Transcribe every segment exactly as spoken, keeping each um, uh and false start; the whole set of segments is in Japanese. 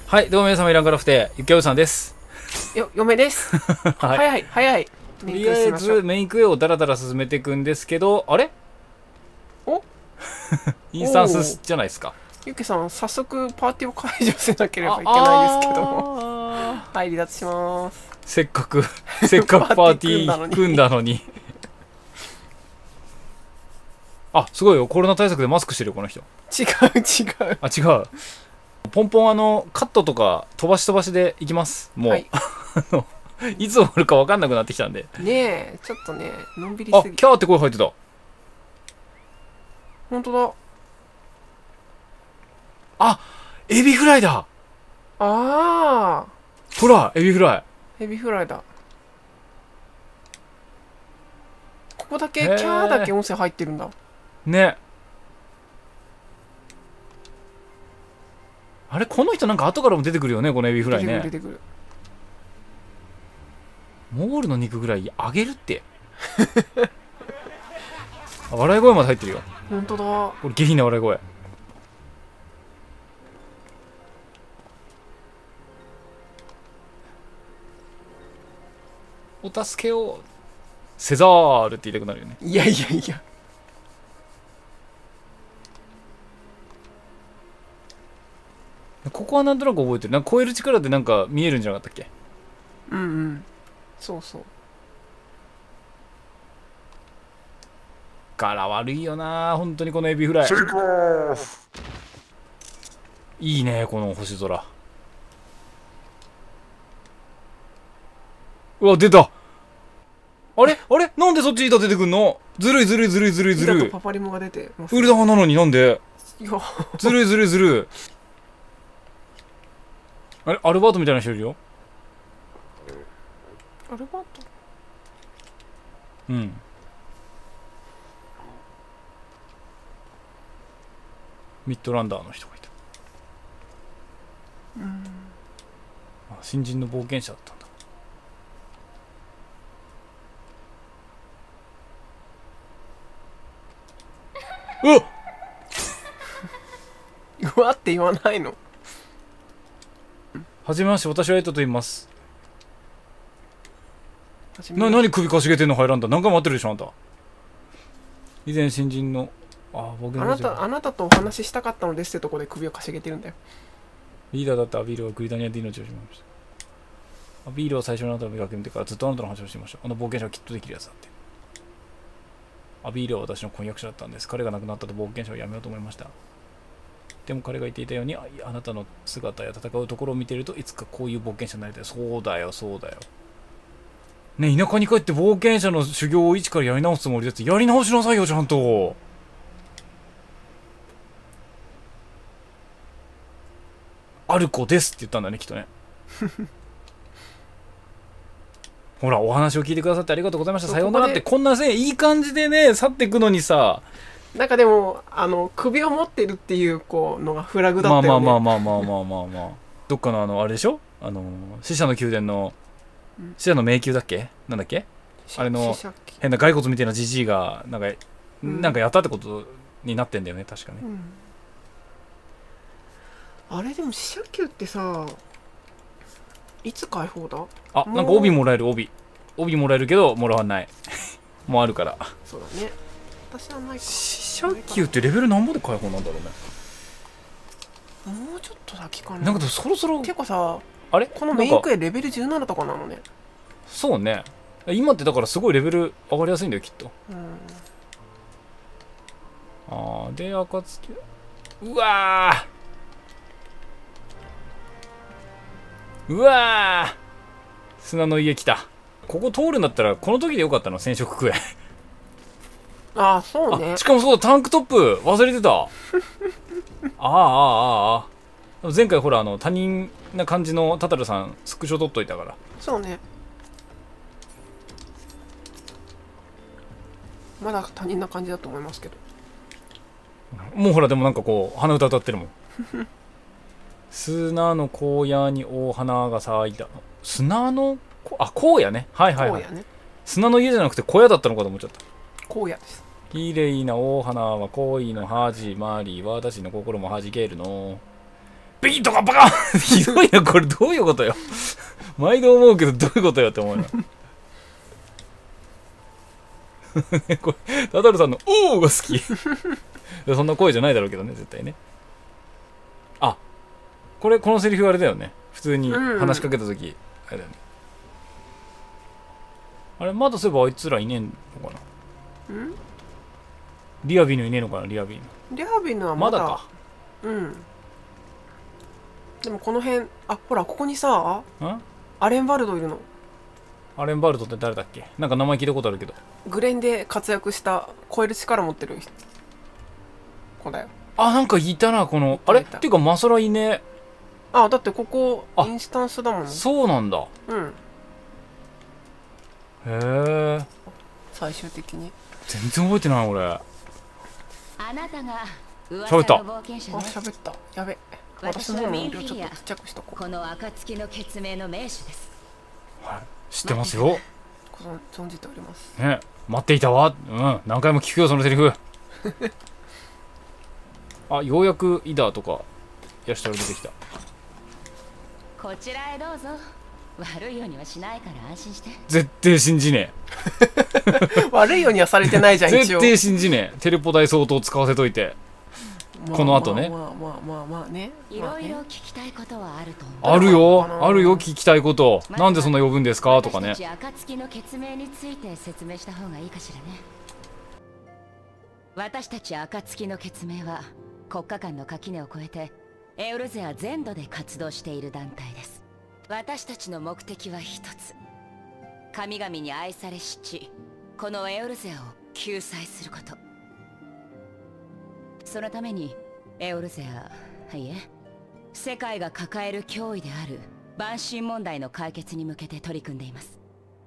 はい、どうも皆様いらんからふて、ゆきおさんです。 よ、嫁です。はい、早い、早い。 とりあえずメイク絵をダラダラ進めていくんですけど、あれおインスタンスじゃないですか。 ゆきさん、早速パーティーを解除せなければいけないですけども。はい、離脱します。 せっかく、せっかくパーティー組んだのに。あ、すごいよ。コロナ対策でマスクしてるよ、この人。 違う、違う。 あ、違う。ポンポン、あの、カットとか飛ばし飛ばしでいきます。もう。はい、いつ終わるか分かんなくなってきたんで。 ねえ、ちょっとね、のんびりすぎ。 あ、キャーって声入ってた。 ほんとだ。 あ、エビフライだ。 ああ。 ほら、エビフライ。エビフライだ。ここだけ、キャーだけ音声入ってるんだ。 ね。あれ、この人なんか後からも出てくるよね、このエビフライね。 出てくる、出てくる。 モールの肉ぐらいあげるって。笑い声まで入ってるよ。 ほんとだ。 これ下品な笑い声。お助けをセザールって言いたくなるよね。 いやいやいや。 ここはなんとなく覚えてる。なんか超える力でなんか見えるんじゃなかったっけ。 うんうん、そうそう。 柄悪いよな本当にこのエビフライ。いいねこの星空。うわ出た。あれあれなんでそっち板出てくんの。ずるいずるいずるいずるいずるい。 パパリモが出てウルダーなのになんで。 いやずるいずるいずるい。あれアルバートみたいな人いるよ。 アルバート。 うん。ミッドランダーの人がいた。 うん。 あ、新人の冒険者だったんだ。うわっうわって言わないの。 はじめまして、私はエイトと言います。な、何首かしげてんの入らんだ。何回も待ってるでしょあんた。以前新人のああなたあなたとお話ししたかったのですってとこで首をかしげてるんだよ。 リーダーだったアビールはグリダニアで命をしました。アビールは最初のあなたを見かけてからずっとあなたの話をしていました。あの冒険者はきっとできるやつだって。アビールは私の婚約者だったんです。彼が亡くなったと冒険者をやめようと思いました。でも彼が言っていたように あ, あなたの姿や戦うところを見ているといつかこういう冒険者になりたい。そうだよそうだよね。田舎に帰って冒険者の修行を一からやり直すつもりだって。やり直しなさいよちゃんと。アルコですって言ったんだねきっとね。ほらお話を聞いてくださってありがとうございました。さようならって。こんなねいい感じでね去っていくのにさ、 なんかでもあの首を持ってるっていうこうのがフラグだったよね。 まあまあまあまあまあまあまあまあどっかのあのあれでしょ、あの死者の宮殿の死者の迷宮だっけなんだっけ、あれの変な骸骨みたいなジジイがなんか、うん、なんかやったってことになってんだよね確かね、 うん、あれでも死者宮ってさいつ解放だ。 あ、なんか帯もらえる。帯帯もらえるけどもらわないもうあるから。 そうだね、私はないか。 死者宮ってレベル何ぼで解放なんだろうね。もうちょっと先かな。 なんかそろそろ結構さあれこのメインクエレベルじゅうななとかなのね。 そうね今ってだからすごいレベル上がりやすいんだよきっと、うん、あーで暁うわーうわー砂の家来た。ここ通るんだったらこの時でよかったの染色クエああそうね。 しかもそうだタンクトップ忘れてたああああああ前回ほらあの他人な感じのタタルさんスクショ取っといたから。 そうねまだ他人な感じだと思いますけど。 もうほらでもなんかこう鼻歌歌ってるもん砂の荒野に大花が咲いた。砂のあ荒野ねはいはいはい、ね、砂の家じゃなくて小屋だったのかと思っちゃった。 荒野です。 綺麗な大花は恋の始まり私の心も弾けるのビキッとかバカンひどいな、これどういうことよ。毎度思うけどどういうことよって思うな。これタタルさんの「おー」が好き。そんな声じゃないだろうけどね、絶対ね。あ、これこのセリフあれだよね。普通に話しかけた時、うん、あれだよね。あれまだそういえばあいつらいねえのかな。んリアビヌいねえのかな。リアビヌリアビヌはまだまだか。 うん。でもこの辺、あ、ほらここにさ、 んアレンバルドいるの。 アレンバルドって誰だっけ。なんか名前聞いたことあるけど。 グレンで活躍した超える力持ってる子だよ。 あ、なんかいたな、このあれっていうかマサラいねえ。 あ、だってここインスタンスだもん。 そうなんだ。 うん。 へえ。 最終的に全然覚えてない俺。 あなたが喋った。 あ、喋った。やべ。私の方の音量ちょっとちっちゃくしとこう。 この暁の決命の名手です。 はい、知ってますよ。 存じております。 ね、待っていたわ。うん、何回も聞くよそのセリフ。あ、ようやくイダーとかヤシタル出てきた。 こちらへどうぞ。悪いようにはしないから安心して。 絶対信じねえ。悪いようにはされてないじゃん。 絶対信じねえ。テレポ代相当使わせといて。この後ね。 まあまあまあまあまあね。 いろいろ聞きたいことはあると思う。 あるよ、あるよ、聞きたいこと。なんでそんな呼ぶんですかとかね。 私たち暁の決命について説明した方がいいかしらね。私たち暁の決命は国家間の垣根を越えてエウルゼア全土で活動している団体です。私たちの目的は一つ。神々に愛されし地、このエウルゼアを救済すること。そのためにエウルゼア、いえ、世界が抱える脅威である万神問題の解決に向けて取り組んでいます。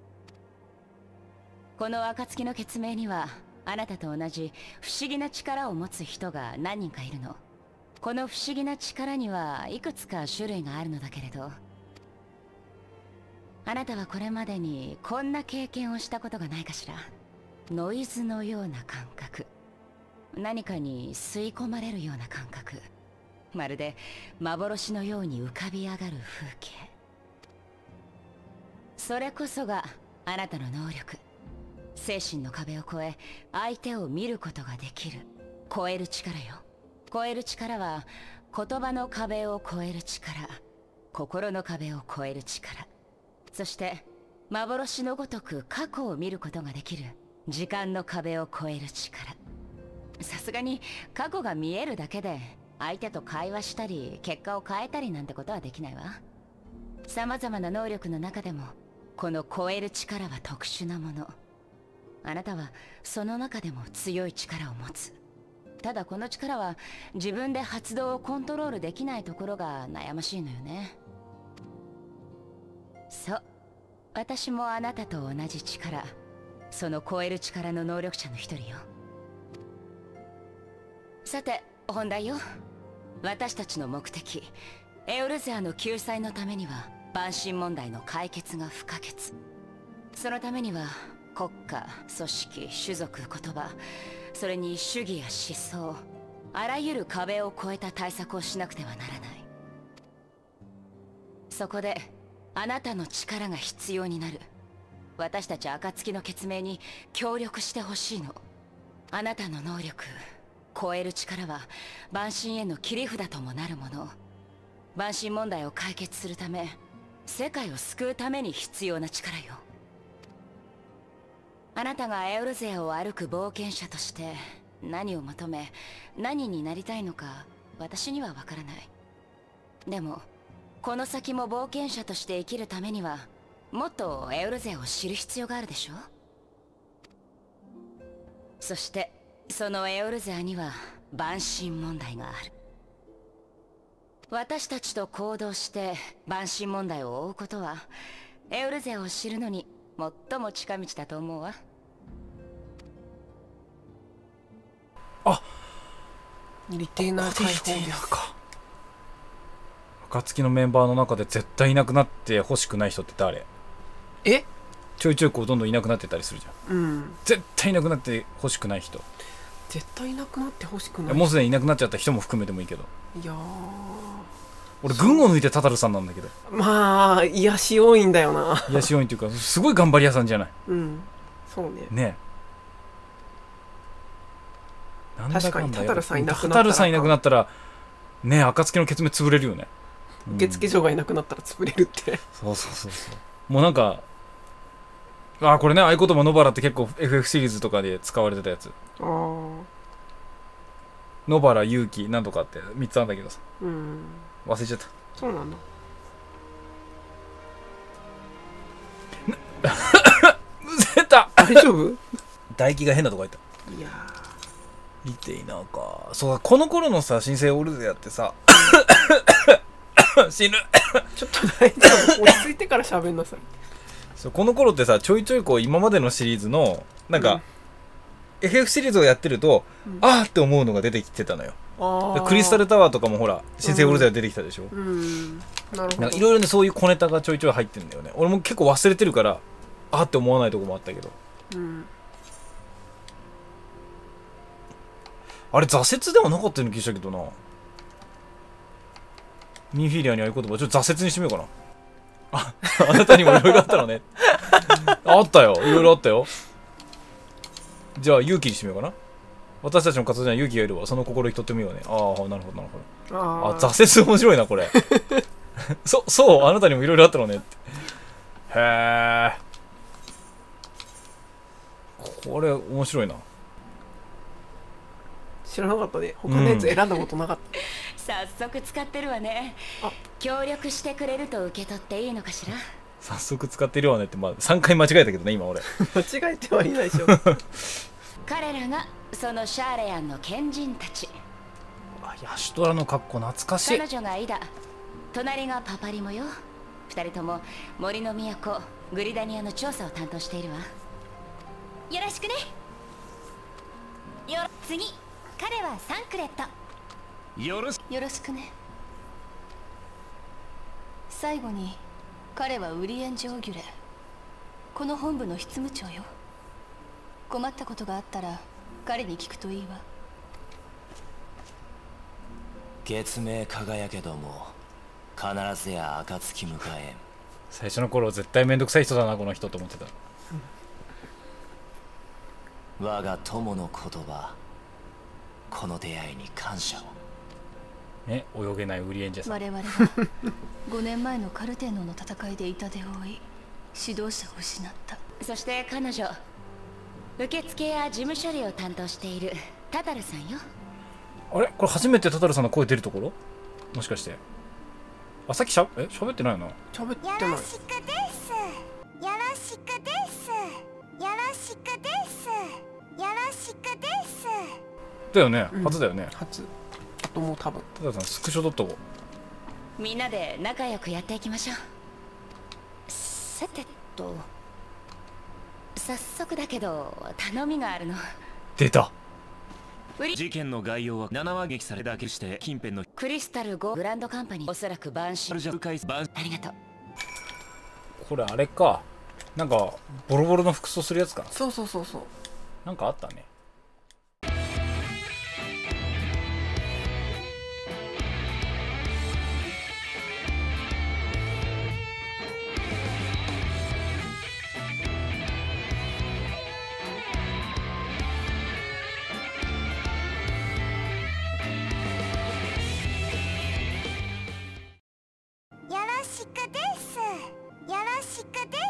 この暁の決命にはあなたと同じ不思議な力を持つ人が何人かいるの。この不思議な力にはいくつか種類があるのだけれど、あなたはこれまでにこんな経験をしたことがないかしら。ノイズのような感覚、何かに吸い込まれるような感覚、まるで幻のように浮かび上がる風景。それこそがあなたの能力。精神の壁を越え相手を見ることができる超える力よ。超える力は言葉の壁を越える力、心の壁を越える力、そして幻のごとく過去を見ることができる時間の壁を越える力。さすがに過去が見えるだけで相手と会話したり結果を変えたりなんてことはできないわ。様々な能力の中でもこの超える力は特殊なもの。あなたはその中でも強い力を持つ。ただこの力は自分で発動をコントロールできないところが悩ましいのよね。そう、私もあなたと同じ力、その超える力の能力者の一人よ。さて本題よ。私たちの目的、エオルゼアの救済のためには万神問題の解決が不可欠。そのためには国家、組織、種族、言葉、それに主義や思想、あらゆる壁を越えた対策をしなくてはならない。そこであなたの力が必要になる。私たち暁の決命に協力してほしいの。あなたの能力、超える力は万神への切り札ともなるもの。万神問題を解決するため、世界を救うために必要な力よ。あなたがエオルゼアを歩く冒険者として何を求め何になりたいのか私にはわからない。でもこの先も冒険者として生きるためにはもっとエオルゼアを知る必要があるでしょ。そしてそのエオルゼアには万神問題がある。私たちと行動して万神問題を追うことはエオルゼアを知るのに最も近道だと思うわ。 あ、 リテイナー解放ですか。暁のメンバーの中で絶対いなくなってほしくない人って誰？ え？ ちょいちょいこうどんどんいなくなってたりするじゃん。うん。絶対いなくなってほしくない人。 絶対いなくなってほしくない。 もうすでにいなくなっちゃった人も含めてもいいけど。 いや俺群を抜いてタタルさんなんだけど。 まあ癒し要因だよな。 癒し要因っていうかすごい頑張り屋さんじゃない。 うんそうね。 ねえ、なんだ確かにタタルさんいなくなったらタタルさんいなくなったらねえ、暁のケツメ潰れるよね。 受付嬢がいなくなったら潰れるって、うん、 そうそうそうそう。もうなんかあこれね、合言葉野原って結構 エフエフ シリーズとかで使われてたやつ。 ああ野原勇気なんとかってみっつあるんだけどさ、 うん忘れちゃった。 そうなんだ。 むせた。 大丈夫？ 唾液が変なとこ入った。 いやリテイナーか。そうこの頃のさ新生オルゼアってさ死ぬちょっと大丈夫、落ち着いてから喋んなさい。 そうこの頃ってさちょいちょいこう今までのシリーズのなんか、うん、エフエフ シリーズをやってると、うん、あーって思うのが出てきてたのよ。でクリスタルタワーとかもほら新生オルゼア出てきたでしょ。うん、なるほど。いろいろねそういう小ネタがちょいちょい入ってるんだよね。俺も結構忘れてるからあーって思わないとこもあったけど、うん、あれ挫折ではなかったような気がしたけどな。ミンフィリアに合言葉ちょっと挫折にしてみようかな。あ, あなたにもいろいろあったのね。あったよ、いろいろあったよ。じゃあ勇気にしてみようかな。私たちの活動には勇気がいるわ。その心にとってみようね。ああ、なるほどなるほど。ああ、挫折面白いなこれ。そそうあなたにもいろいろあったのねって。へえ。これ面白いな。 知らなかったね。他のやつ選んだことなかった。うん早速使ってるわね。協力してくれると受け取っていいのかしら。 早速使ってるわねって、まあ、さんかい間違えたけどね今俺。 間違えてはいないでしょ。 彼らがそのシャーレアンの賢人たち。 あヤシュトラの格好懐かしい。 彼女がイダ、隣がパパリモよ。二人とも森の都グリダニアの調査を担当しているわ。よろしくね。よ次彼はサンクレット。 よろしよろしくね。 最後に彼はウリエン・ジョーギュレ、この本部の執務長よ。困ったことがあったら彼に聞くといいわ。 月明輝けども必ずや暁迎えん。 最初の頃絶対めんどくさい人だなこの人と思ってた。 我が友の言葉、この出会いに感謝を。 ね、泳げないウリエンジャさん。 我々はごねんまえのカルテーノの戦いで痛手を負い指導者を失った。 そして彼女受付や事務処理を担当しているタタルさんよ。 あれこれ初めてタタルさんの声出るところもしかして。あさっきしゃえ喋ってないよな。 喋ってない。 よろしくです。よろしくです。よろしくです。よろしくです。 だよね、 うん、 初だよね。 初あともう多分タタルさんスクショ撮っとこう。みんなで仲良くやっていきましょう。さてと早速だけど頼みがあるの。 出た。 事件の概要はななわ撃されだけして近辺のクリスタルゴグランドカンパニー、おそらく晩秋。 ありがとう。 これあれか、なんかボロボロの服装するやつかな。 そうそうそうそう。 なんかあったね。 よろしくです。よろしくです。